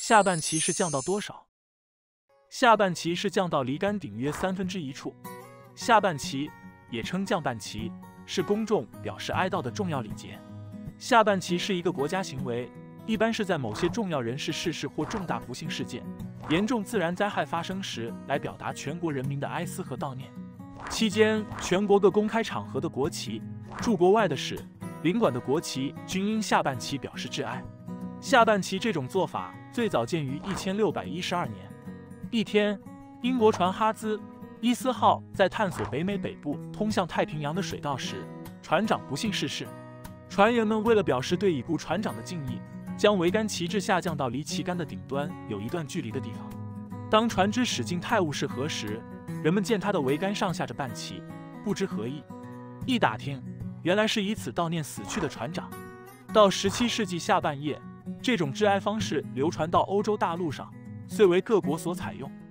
下半旗是降到多少？下半旗是降到离杆顶约1/3处。下半旗也称降半旗，是公众表示哀悼的重要礼节。下半旗是一个国家行为，一般是在某些重要人士逝世或重大不幸事件、严重自然灾害发生时，来表达全国人民的哀思和悼念。期间，全国各公开场合的国旗、驻国外的使、领馆的国旗均因下半旗表示致哀。下半旗这种做法最早见于1612年。一天，英国船哈兹伊斯号在探索北美北部通向太平洋的水道时，船长不幸逝世。船员们为了表示对已故船长的敬意，将桅杆旗帜下降到离旗杆的顶端有一段距离的地方。当船只驶进泰晤士河时，人们见它的桅杆上下着半旗，不知何意。一打听，原来是以此悼念死去的船长。到17世纪下半叶，这种致哀方式流传到欧洲大陆上，遂为各国所采用。